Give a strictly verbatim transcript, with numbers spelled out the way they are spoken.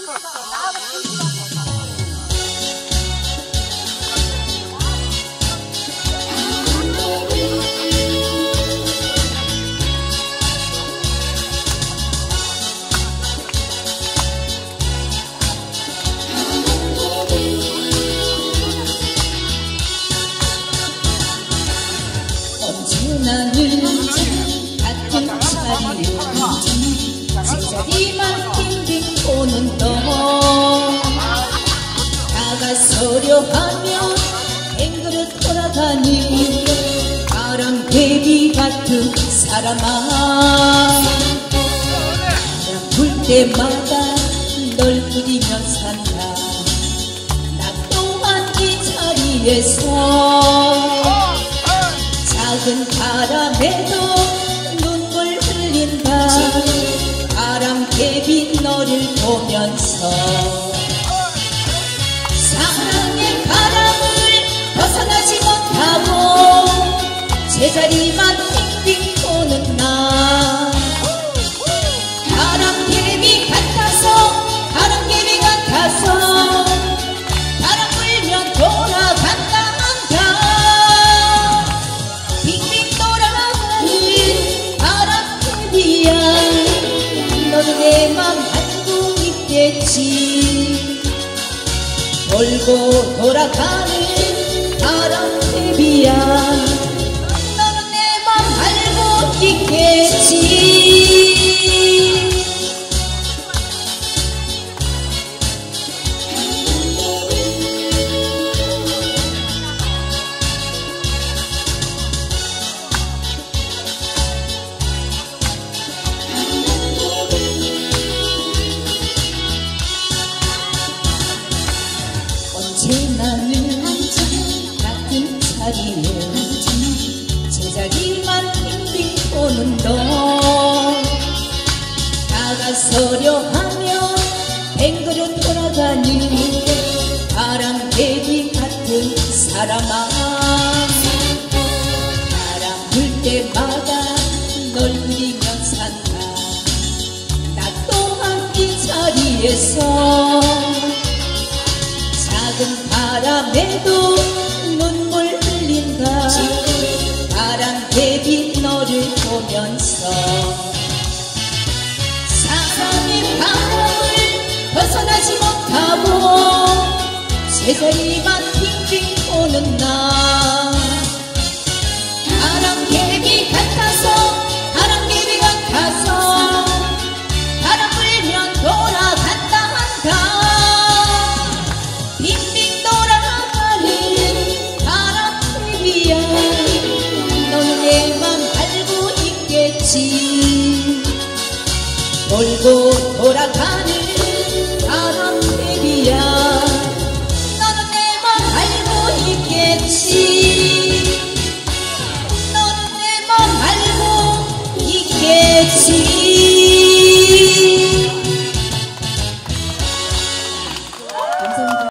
나는 같은 자리에 제자리만 빙빙 도는 너 나가서려 하면 뱅그릇 돌아가니 바람개비 같은 사람아 바람 불 때마다 널 그리며 산다 나 또한 이 자리에서 작은 바람에도 눈물 흘린다 바람개비 너를 보면서 사랑의 바람을 벗어나지 못하고 제자리만 빙빙 도는 나 바람개비 같아서 바람개비 같아서 바람 불면 돌아간다 너는 내 맘 알고 있겠지 돌고 돌아가는 바람개비야 너는 내 맘 알고 있겠지 나는 같은 자리에 제자리만 빙빙 도는 너 나가서려 하면 뱅그릇 돌아가니 바람개비 같은 사람아 바람 불 때마다 널 그리며 산다 나 또한 이 자리에서 작은 바람에도 눈물 흘린다 바람개비 너를 보면서 사랑의 바람을 벗어나지 못하고 제자리만 빙빙 도는 나 바람개비 같아서 바람개비 같아서 바람 불면 돌아간다 한다 너는 내 맘 알고 있겠지 돌고 돌아가는